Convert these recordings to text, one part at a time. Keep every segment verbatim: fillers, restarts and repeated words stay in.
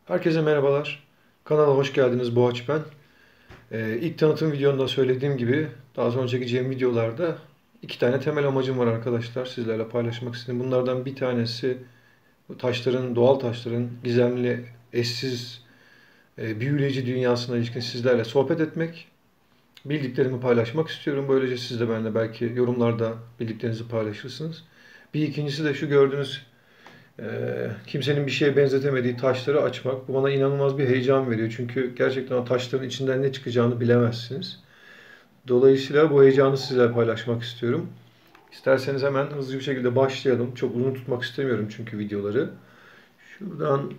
Herkese merhabalar. Kanala hoş geldiniz. Boğaç ben. Ee, ilk tanıtım videomda söylediğim gibi daha sonra çekeceğim videolarda iki tane temel amacım var arkadaşlar. Sizlerle paylaşmak istedim. Bunlardan bir tanesi bu taşların, doğal taşların gizemli, eşsiz, e, büyüleyici dünyasına ilişkin sizlerle sohbet etmek. Bildiklerimi paylaşmak istiyorum. Böylece siz de benimle belki yorumlarda bildiklerinizi paylaşırsınız. Bir ikincisi de şu gördüğünüz Ee, kimsenin bir şeye benzetemediği taşları açmak. Bu bana inanılmaz bir heyecan veriyor. Çünkü gerçekten o taşların içinden ne çıkacağını bilemezsiniz. Dolayısıyla bu heyecanı sizlerle paylaşmak istiyorum. İsterseniz hemen hızlı bir şekilde başlayalım. Çok uzun tutmak istemiyorum çünkü videoları. Şuradan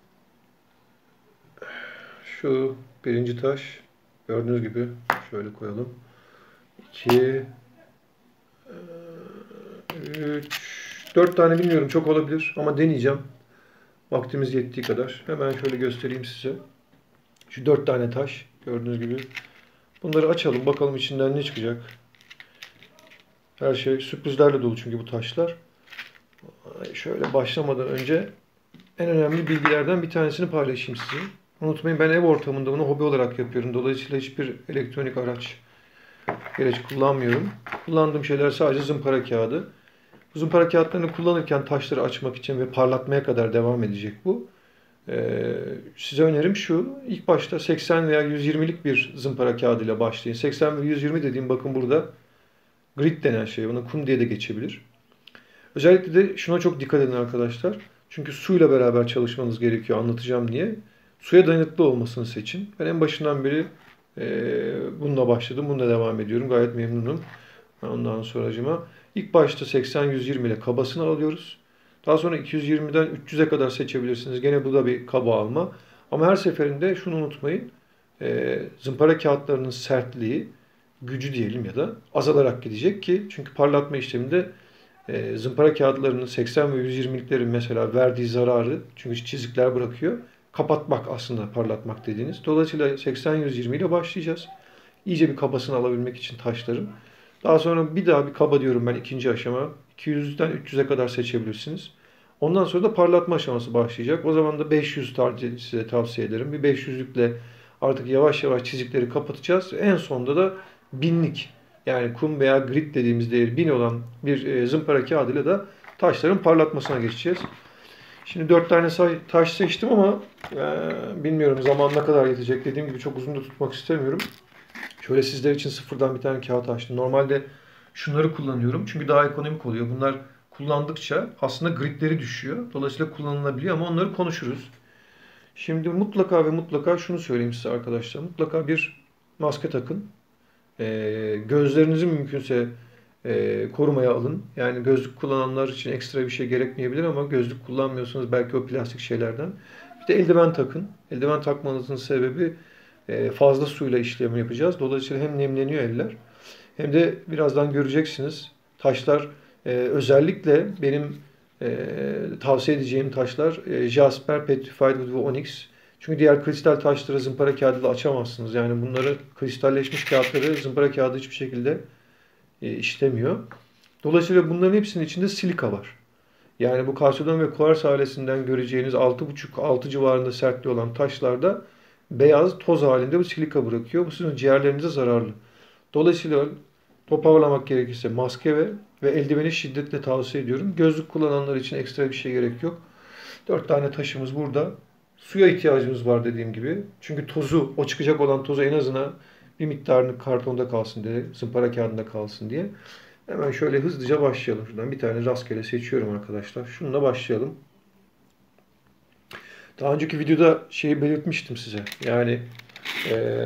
şu birinci taş. Gördüğünüz gibi şöyle koyalım. iki, üç, dört tane bilmiyorum, çok olabilir ama deneyeceğim. Vaktimiz yettiği kadar. Hemen şöyle göstereyim size. Şu dört tane taş gördüğünüz gibi. Bunları açalım bakalım içinden ne çıkacak. Her şey sürprizlerle dolu çünkü bu taşlar. Şöyle başlamadan önce en önemli bilgilerden bir tanesini paylaşayım size. Unutmayın, ben ev ortamında bunu hobi olarak yapıyorum. Dolayısıyla hiçbir elektronik araç, gereç kullanmıyorum. Kullandığım şeyler sadece zımpara kağıdı. Bu zımpara kağıtlarını kullanırken taşları açmak için ve parlatmaya kadar devam edecek bu. Ee, size önerim şu: ilk başta seksen veya yüz yirmilik bir zımpara kağıdı ile başlayın. seksen ve yüz yirmi dediğim, bakın burada grit denen şey, buna kum diye de geçebilir. Özellikle de şuna çok dikkat edin arkadaşlar. Çünkü suyla beraber çalışmanız gerekiyor, anlatacağım diye. Suya dayanıklı olmasını seçin. Ben en başından beri e, bununla başladım, bununla devam ediyorum. Gayet memnunum. Ondan sonracıma ilk başta seksen yüz yirmi ile kabasını alıyoruz. Daha sonra iki yüz yirmiden üç yüze kadar seçebilirsiniz. Gene bu da bir kaba alma. Ama her seferinde şunu unutmayın. E, zımpara kağıtlarının sertliği, gücü diyelim ya da azalarak gidecek ki, çünkü parlatma işleminde e, zımpara kağıtlarının seksen ve yüz yirmiliklerin mesela verdiği zararı, çünkü çizikler bırakıyor, kapatmak aslında parlatmak dediğiniz. Dolayısıyla seksen yüz yirmi ile başlayacağız. İyice bir kabasını alabilmek için taşların. Daha sonra bir daha bir kaba diyorum ben, ikinci aşama. iki yüzden üç yüze kadar seçebilirsiniz. Ondan sonra da parlatma aşaması başlayacak. O zaman da beş yüz size tavsiye ederim. Bir beş yüzlükle artık yavaş yavaş çizikleri kapatacağız. En sonunda da binlik, yani kum veya grit dediğimiz değeri bin olan bir e, zımpara kağıdıyla da taşların parlatmasına geçeceğiz. Şimdi dört tane taş seçtim ama e, bilmiyorum zaman ne kadar yetecek. Dediğim gibi çok uzun da tutmak istemiyorum. Şöyle sizler için sıfırdan bir tane kağıt açtım. Normalde şunları kullanıyorum çünkü daha ekonomik oluyor. Bunlar kullandıkça aslında gritleri düşüyor. Dolayısıyla kullanılabiliyor ama onları konuşuruz. Şimdi mutlaka ve mutlaka şunu söyleyeyim size arkadaşlar. Mutlaka bir maske takın. Ee, gözlerinizi mümkünse e, korumaya alın. Yani gözlük kullananlar için ekstra bir şey gerekmeyebilir ama gözlük kullanmıyorsanız belki o plastik şeylerden. Bir de eldiven takın. Eldiven takmanızın sebebi, e, fazla suyla işlem yapacağız. Dolayısıyla hem nemleniyor eller, hem de birazdan göreceksiniz taşlar, e, özellikle benim e, tavsiye edeceğim taşlar e, Jasper, Petrified ve Onyx. Çünkü diğer kristal taşları zımpara kağıdıyla açamazsınız. Yani bunları, kristalleşmiş kağıtları zımpara kağıdı hiçbir şekilde e, işlemiyor. Dolayısıyla bunların hepsinin içinde silika var. Yani bu kalsiyum ve kuars ailesinden göreceğiniz altı buçuk altı civarında sertliği olan taşlarda beyaz toz halinde bu silika bırakıyor. Bu sizin ciğerlerinize zararlı. Dolayısıyla toparlamak gerekirse maske ve, ve eldiveni şiddetle tavsiye ediyorum. Gözlük kullananlar için ekstra bir şey gerek yok. Dört tane taşımız burada. Suya ihtiyacımız var dediğim gibi. Çünkü tozu, o çıkacak olan tozu en azından bir miktarını kartonda kalsın diye, zımpara kağıdında kalsın diye. Hemen şöyle hızlıca başlayalım. Şuradan bir tane rastgele seçiyorum arkadaşlar. Şununla başlayalım. Daha önceki videoda şeyi belirtmiştim size. Yani e,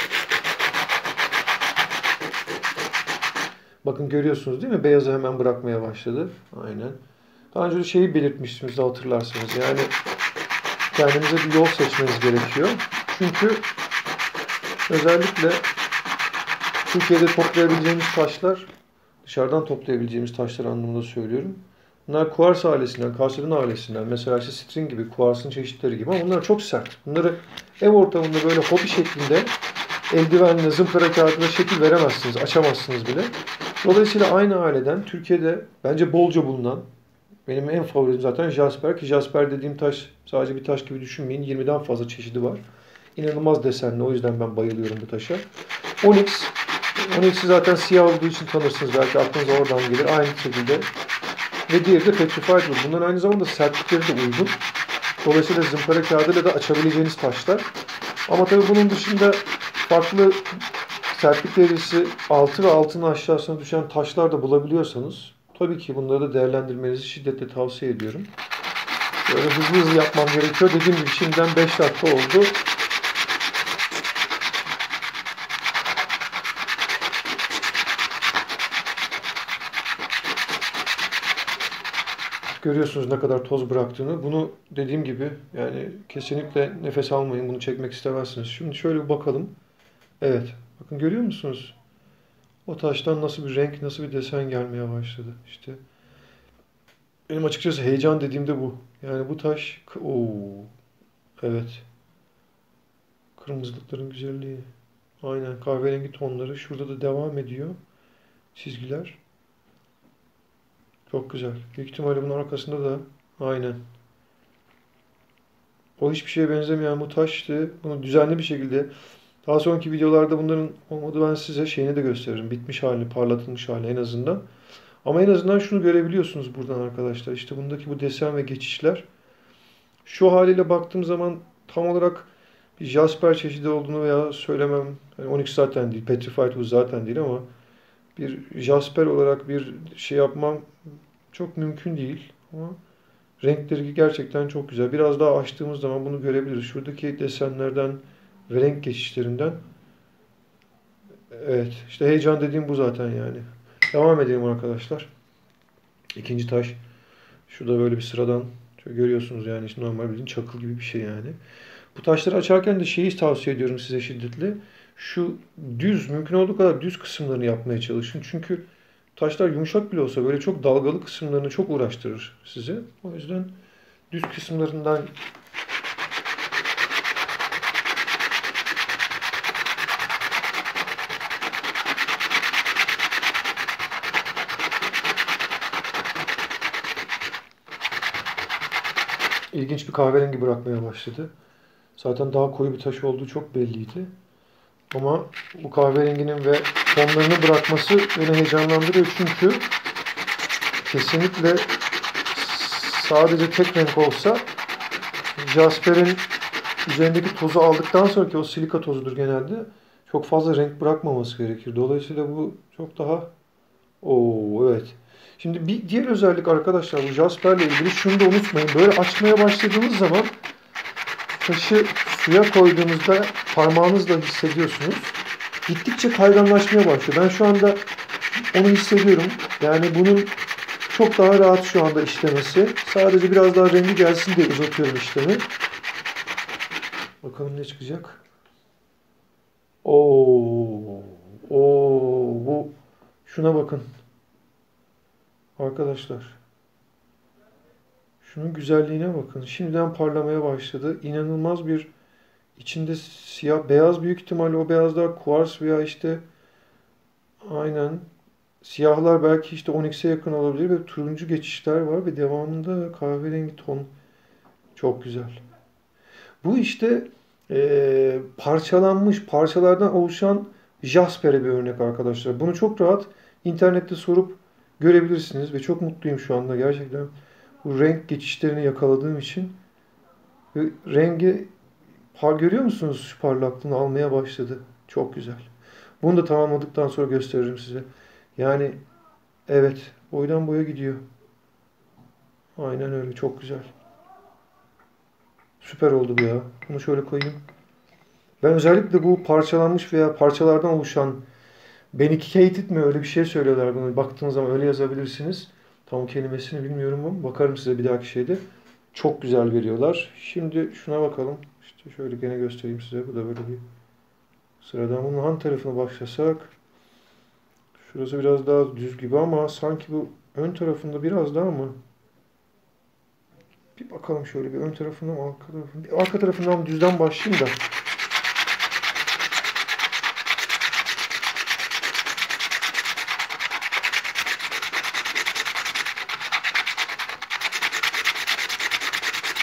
bakın görüyorsunuz değil mi? Beyazı hemen bırakmaya başladı. Aynen. Daha önce de şeyi belirtmiştim size, hatırlarsanız. Yani kendinize bir yol seçmeniz gerekiyor. Çünkü özellikle Türkiye'de toplayabileceğimiz taşlar, dışarıdan toplayabileceğimiz taşlar anlamında söylüyorum. Bunlar kuars ailesinden, kalsiyum ailesinden, mesela işte sitrin gibi, kuarsın çeşitleri gibi, ama bunlar çok sert. Bunları ev ortamında böyle hobi şeklinde eldivenle, zımpara kağıdıyla şekil veremezsiniz, açamazsınız bile. Dolayısıyla aynı aileden Türkiye'de bence bolca bulunan Benim en favorim zaten jasper ki jasper dediğim taş sadece bir taş gibi düşünmeyin. yirmiden fazla çeşidi var. İnanılmaz desenli. O yüzden ben bayılıyorum bu taşa. Onyx. Onyx'i zaten siyah olduğu için tanırsınız. Belki aklınıza oradan gelir. Aynı şekilde. Ve diğeri de Petrified Wood. Bunların aynı zamanda sertlikleri de uygun. Dolayısıyla zımpara kağıdıyla da açabileceğiniz taşlar. Ama tabii bunun dışında farklı sertlik derecesi altı ve altının aşağısına düşen taşlar da bulabiliyorsanız tabii ki bunları da değerlendirmenizi şiddetle tavsiye ediyorum. Böyle hızlı hızlı yapmam gerekiyor. Dediğim gibi şimdiden beş dakika oldu. Görüyorsunuz ne kadar toz bıraktığını. Bunu dediğim gibi yani kesinlikle nefes almayın. Bunu çekmek istemezsiniz. Şimdi şöyle bir bakalım. Evet. Bakın görüyor musunuz? O taştan nasıl bir renk, nasıl bir desen gelmeye başladı. İşte benim açıkçası heyecan dediğimde bu. Yani bu taş, ooo, evet. Kırmızılıkların güzelliği. Aynen kahverengi tonları. Şurada da devam ediyor. Çizgiler. Çok güzel. Büyük ihtimalle bunun arkasında da aynen. O hiçbir şeye benzemeyen bu taştı. Bunu düzenli bir şekilde daha sonraki videolarda bunların olmadı ben size şeyini de gösteririm. Bitmiş hali, parlatılmış hali en azından. Ama en azından şunu görebiliyorsunuz buradan arkadaşlar. İşte bundaki bu desen ve geçişler. Şu haliyle baktığım zaman tam olarak bir jasper çeşidi olduğunu veya söylemem. Yani Onyx zaten değil, Petrified Wood zaten değil ama bir jasper olarak bir şey yapmam çok mümkün değil. Ama renkleri gerçekten çok güzel. Biraz daha açtığımız zaman bunu görebiliriz. Şuradaki desenlerden ve renk geçişlerinden. Evet, işte heyecan dediğim bu zaten yani. Devam edelim arkadaşlar. İkinci taş. Şurada böyle bir sıradan. Şöyle görüyorsunuz yani işte normal bildiğin çakıl gibi bir şey yani. Bu taşları açarken de şeyi tavsiye ediyorum size şiddetle. Şu düz, mümkün olduğu kadar düz kısımlarını yapmaya çalışın. Çünkü taşlar yumuşak bile olsa böyle çok dalgalı kısımlarını çok uğraştırır size. O yüzden düz kısımlarından ilginç bir kahverengi bırakmaya başladı. Zaten daha koyu bir taş olduğu çok belliydi. Ama bu kahverenginin ve tonlarını bırakması beni heyecanlandırıyor çünkü kesinlikle sadece tek renk olsa jasperin üzerindeki tozu aldıktan sonraki o silika tozudur genelde. Çok fazla renk bırakmaması gerekir. Dolayısıyla bu çok daha Oo evet. Şimdi bir diğer özellik arkadaşlar bu jasperle ilgili şunu da unutmayın. Böyle açmaya başladığınız zaman taşı suya koyduğunuzda parmağınızla hissediyorsunuz. Gittikçe kayganlaşmaya başlıyor. Ben şu anda onu hissediyorum. Yani bunun çok daha rahat şu anda işlemesi. Sadece biraz daha rengi gelsin diye uzatıyorum işlemi. Bakalım ne çıkacak. Oo, oo, bu şuna bakın. Arkadaşlar. Şunun güzelliğine bakın. Şimdiden parlamaya başladı. İnanılmaz bir içinde siyah, beyaz büyük ihtimalle o beyazlar kuvars veya işte aynen siyahlar belki işte onyx'e yakın olabilir ve turuncu geçişler var ve devamında kahverengi ton. Çok güzel. Bu işte e, parçalanmış parçalardan oluşan jasper'e bir örnek arkadaşlar. Bunu çok rahat internette sorup görebilirsiniz ve çok mutluyum şu anda gerçekten. Bu renk geçişlerini yakaladığım için ve rengi par görüyor musunuz? Şu parlaklığını almaya başladı. Çok güzel. Bunu da tamamladıktan sonra gösteririm size. Yani evet boydan boya gidiyor. Aynen öyle çok güzel. Süper oldu bu ya. Bunu şöyle koyayım. Ben özellikle bu parçalanmış veya parçalardan oluşan Benicated mi öyle bir şey söylüyorlar bunu. Baktığınız zaman öyle yazabilirsiniz. Tam kelimesini bilmiyorum ama bakarım size bir dahaki şeyde. Çok güzel veriyorlar. Şimdi şuna bakalım. İşte şöyle gene göstereyim size. Bu da böyle bir sıradan. Bunun han tarafına başlasak. Şurası biraz daha düz gibi ama sanki bu ön tarafında biraz daha mı? Bir bakalım şöyle bir ön tarafından arka tarafından. Bir arka tarafından düzden başlayayım da.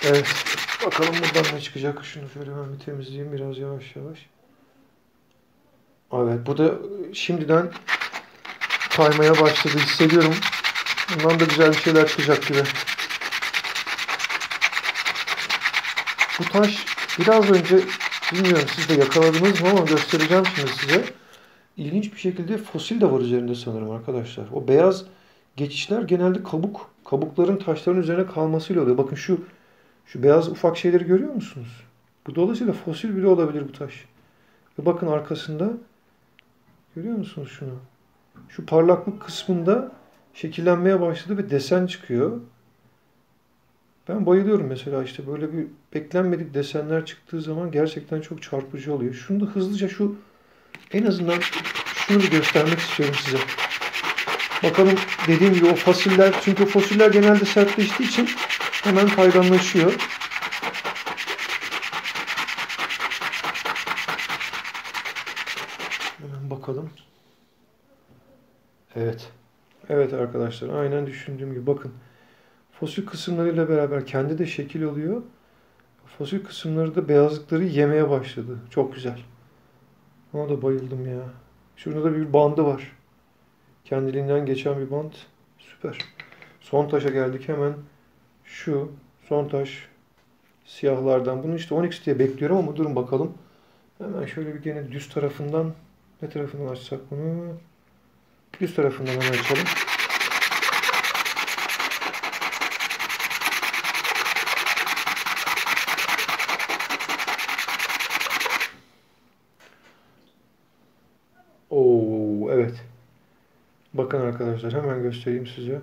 Evet. Bakalım buradan ne çıkacak. Şunu şöyle ben bir temizleyeyim biraz yavaş yavaş. Evet. Bu da şimdiden kaymaya başladı. Hissediyorum. Bundan da güzel bir şeyler çıkacak gibi. Bu taş biraz önce bilmiyorum siz de yakaladınız mı ama göstereceğim şimdi size. İlginç bir şekilde fosil de var üzerinde sanırım arkadaşlar. O beyaz geçişler genelde kabuk. Kabukların taşların üzerine kalmasıyla oluyor. Bakın şu şu beyaz ufak şeyleri görüyor musunuz? Bu dolayısıyla fosil bile olabilir bu taş. Ve bakın arkasında görüyor musunuz şunu? Şu parlaklık kısmında şekillenmeye başladı ve desen çıkıyor. Ben bayılıyorum mesela işte böyle bir beklenmedik desenler çıktığı zaman gerçekten çok çarpıcı oluyor. Şunu da hızlıca şu en azından şunu bir göstermek istiyorum size. Bakalım dediğim gibi o fosiller çünkü o fosiller genelde sertleştiği için hemen kayganlaşıyor. Hemen bakalım. Evet. Evet arkadaşlar aynen düşündüğüm gibi bakın. Fosil kısımlarıyla beraber kendi de şekil alıyor. Fosil kısımları da beyazlıkları yemeye başladı. Çok güzel. Ona da bayıldım ya. Şurada da bir bandı var. Kendiliğinden geçen bir band. Süper. Son taşa geldik hemen. Şu son taş siyahlardan. Bunu işte Onyx diye bekliyorum ama durun bakalım. Hemen şöyle bir gene düz tarafından ne tarafından açsak bunu? Düz tarafından hemen açalım. Oo evet. Bakın arkadaşlar hemen göstereyim size.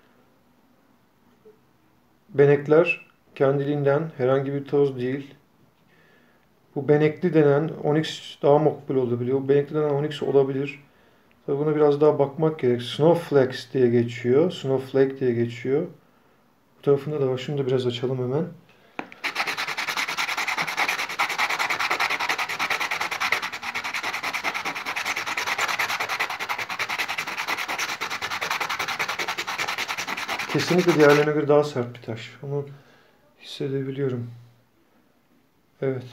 Benekler kendiliğinden herhangi bir toz değil. Bu benekli denen Onyx daha makbul olabiliyor. Bu benekli denen Onyx olabilir. Tabii buna biraz daha bakmak gerek. Snowflakes diye geçiyor. Snowflake diye geçiyor. Bu tarafında da var. Şunu da biraz açalım hemen. Kesinlikle diğerlerine göre daha sert bir taş. Onu hissedebiliyorum. Evet.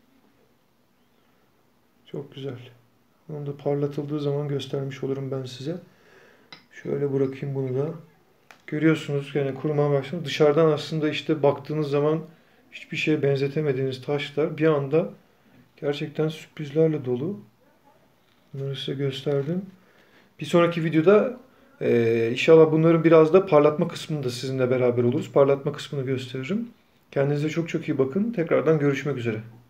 Çok güzel. Onu da parlatıldığı zaman göstermiş olurum ben size. Şöyle bırakayım bunu da. Görüyorsunuz yani kurumaya başladı. Dışarıdan aslında işte baktığınız zaman hiçbir şeye benzetemediğiniz taşlar bir anda gerçekten sürprizlerle dolu. Bunları size gösterdim. Bir sonraki videoda e, inşallah bunların biraz da parlatma kısmında sizinle beraber oluruz. Parlatma kısmını gösteririm. Kendinize çok çok iyi bakın. Tekrardan görüşmek üzere.